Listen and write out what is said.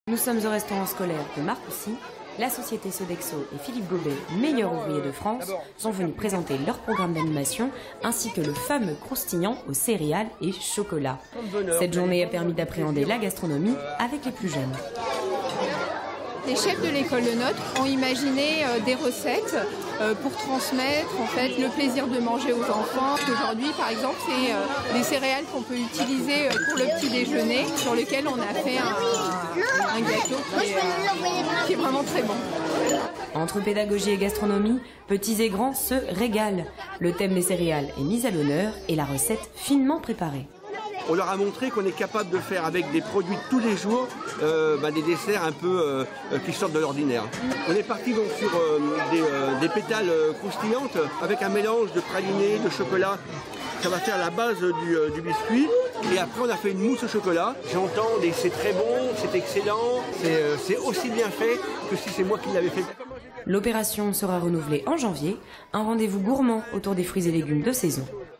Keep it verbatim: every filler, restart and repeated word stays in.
Nous sommes au restaurant scolaire de Marcoussis. La société Sodexo et Philippe Gobet, meilleurs ouvriers de France, sont venus présenter leur programme d'animation ainsi que le fameux croustillant aux céréales et chocolat. Cette journée a permis d'appréhender la gastronomie avec les plus jeunes. Les chefs de l'école Le Nôtre ont imaginé euh, des recettes euh, pour transmettre en fait le plaisir de manger aux enfants. Aujourd'hui, par exemple, c'est euh, des céréales qu'on peut utiliser euh, pour le petit déjeuner, sur lequel on a fait un, un gâteau qui est, euh, qui est vraiment très bon. Entre pédagogie et gastronomie, petits et grands se régalent. Le thème des céréales est mis à l'honneur et la recette finement préparée. On leur a montré qu'on est capable de faire avec des produits de tous les jours euh, bah, des desserts un peu euh, qui sortent de l'ordinaire. On est parti donc sur euh, des, euh, des pétales euh, croustillantes avec un mélange de praliné, de chocolat. Ça va faire la base du, euh, du biscuit. Et après on a fait une mousse au chocolat. J'entends des c'est très bon, c'est excellent, c'est euh, aussi bien fait que si c'est moi qui l'avais fait. L'opération sera renouvelée en janvier. Un rendez-vous gourmand autour des fruits et légumes de saison.